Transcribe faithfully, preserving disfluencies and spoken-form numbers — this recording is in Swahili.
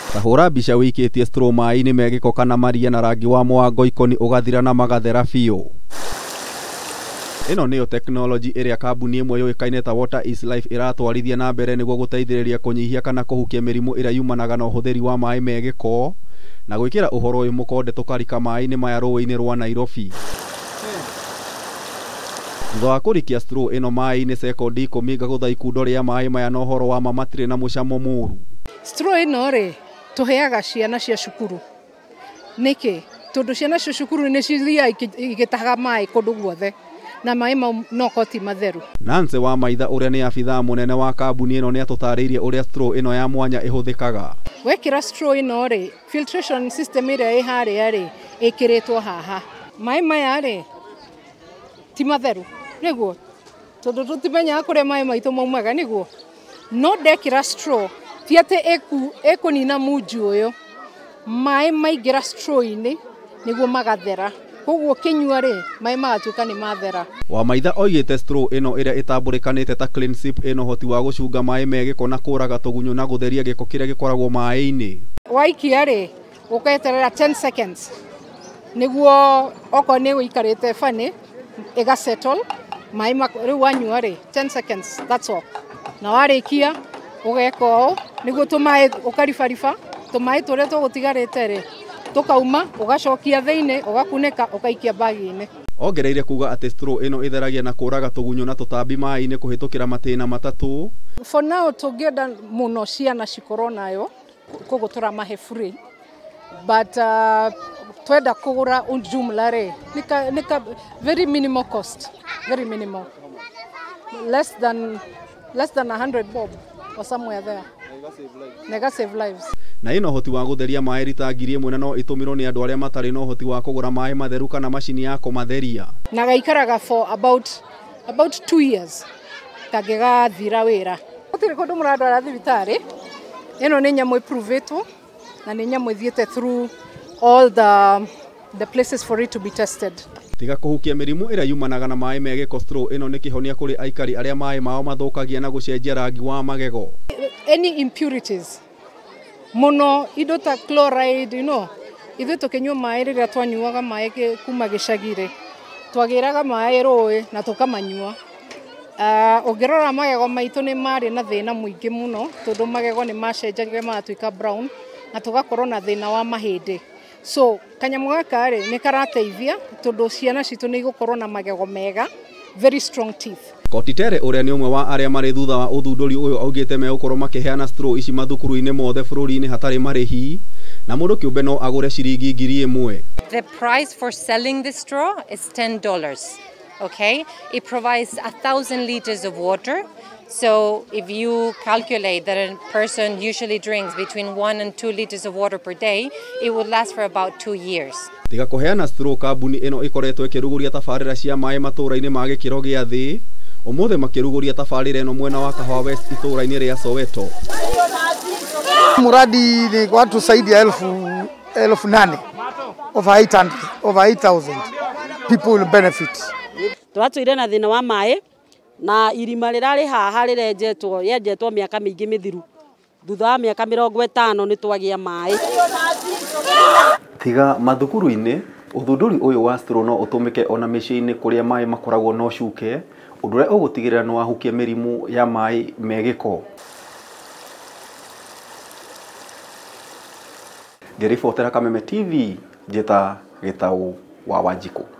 Tahura mbica wĩikĩtie straw maĩ-inĩ megĩko kana maria na rangi wa mwango ikoni ũgathira na magathera biũ. Ĩno nĩyo teknoloji ĩrĩa kambuni ĩmwe yũĩkaine ta Water is Life ĩratwarithia na mbere nĩguo gũteithĩrĩria kũnyihia kana kũhukia mĩrimũ ĩrĩa yumanaga na ũhũthĩri wa maĩ megĩko na gwĩkĩra ũhoro ũyũ mũkonde tũkarika maĩ-inĩ maya rũĩ-inĩ rwa Nairobi. Thutha wa kũrikia straw ĩno maĩ-inĩ sekondi ikũmi ngagũtha ikundo rĩa maĩ maya na ũhoro wa ma matirĩ na mũcamo mũru. Straw ĩno rĩ tũheaga ciana cia cukuru. Nĩkĩ? Tondũ ciana cia cukuru nĩ cithiaga igĩtahaga maĩ kũndũ guothe na maĩ mau no koti matheru. Nancy wa Maitha ũrĩa nĩ abithaa mũnene wa kambuni ĩno nĩ atũtarĩirie ũrĩa straw ĩno ya mwanya ĩhũthĩkaga. Wekĩra straw ĩno rĩ filtration system ĩrĩa ĩ harĩa rĩ ĩkĩrĩtwo haha. Maĩ maya rĩ ti matheru nĩguo tondũ tũtimenyaga kũrĩa maĩ maitũ maumaga nĩguo. No ndekĩra straw ti atĩ ĩkũnina munju ũyũ. Maĩ maingĩra straw-inĩ nĩguo magathera. Koguo kĩnyua rĩ maĩ magatuĩka nĩ mathera. Wa Maitha oigĩte straw ĩno ĩrĩa ĩtambũrĩkanĩte ta clean sip ĩno ũhoti wa gũcunga maĩ megĩko na kũraga tũgunyũ na gũtheria gĩko kĩrĩa gĩkoragwo maĩ-inĩ. Waikia rĩ ũketerera ten seconds nĩguo okorwo nĩ ũikarĩte bani ĩga settle maĩ rĩu wanyua rĩ ten seconds that's all. Na warĩkia ũgeka ũũ nĩguo tũmaĩ ũkaribariba tũmaĩ tũrĩa tũgũtigarĩte rĩ tukauma ugacokia thĩinĩ ugakunĩka ukaikia bagi-inĩ. Ongereire kuga atĩ straw ĩno ĩtheragia na kũraga tũgunyũ na tũtambi maĩ-inĩ kũhĩtũkĩra matĩna matatũ. For now tũngĩenda mũno ciana cikorwo nayo koguo tũramahe free but uh, twenda kũgũra jumla rĩ nika very minimal cost, very minimal, less than less than a hundred bob or somewhere there. Nega save lives. Na ĩno ũhoti wa gũtheria maĩ rita ngiri ĩmwe na no ĩtũmirwo nĩ andũ arĩa matarĩ na ũhoti wa kũgũra maĩ matheru kana macini ya kũmatheria. Na gaikaraga for about about two years kangĩgathira wĩra. Gũtirĩ kũndũ mũratwara thibitarĩ. Ĩno nĩ nyamũ ĩpruvetwo na nĩ nyamũ ĩthiĩte through all the the places for it to be tested. Tiga kũhukia mĩrimũ ĩrĩa yumanaga na maĩ megĩko, straw ĩno nĩ kĩhonia kũrĩ aikari arĩa maĩ mao mathũkagia na gũcenjia rangi wa magego. Any impurities muno indo ta chloride, you know, ithuĩ tũkĩnyua maĩ rĩrĩa twanyuaga maĩ kuma gĩcagi-rĩ twagĩraga maĩ rũĩ na tũkamanyua. Uh, ũngĩrora magego maitũ nĩ marĩ na thĩna mũingĩ mũno tondũ magego nĩ macenjagia magatuĩka brown na tũgakorwo na thĩna wa mahĩndĩ. So kanyamũ gaka rĩ nĩ karateithia tondũ ciana citũ nĩ igũkorwo na magego mega, very strong teeth. Kotitere ũrĩa nĩ ũmwe wa arĩa marĩ thutha wa ũthundũri ũyũ augĩte megũkorwo makĩheana straw ici mathukuru-inĩ mothe bũrũri-inĩ hatarĩ marĩhi na mũndũ kĩũmbe no agũre ciringi ngiri ĩmwe. The price for selling the straw is ten dollars. Okay? It provides a thousand liters of water. So if you calculate that a person usually drinks between one and two liters of water per day, it would last for about two years. Tiga kũheana straw, kambuni ĩno ĩkoretwo ĩkĩrugũria tabarĩra cia maĩ matũũra-inĩ ma gĩkĩro gĩa thĩ. Ũmũthĩ makĩrugũria tabarĩra ĩno mwena wa Kahũa West itũũra-inĩ rĩa Soweto. Muradi ni watu zaidi ya elfu elfu nane over eight hundred over eight thousand people will benefit. Twatũire na thĩna wa maĩ na irima rĩrarĩ haha rĩrenjetwo yenjetwo mĩaka mĩingĩ mĩthiru. Thutha wa mĩaka mĩrongo ĩtano nĩ twagĩa maĩ. Tiga mathukuru-inĩ, ũthundũri ũyũ wa straw no ũtũmĩke ona mĩciĩ-inĩ kũrĩa maĩ makoragwo no cuke, ũndũ ũrĩa ũgũtigĩrĩra nĩ wahukia mĩrimũ ya maĩ megĩko. Ngĩribotera Kameme T V, njĩta Gĩtaũ wa Wanjikũ.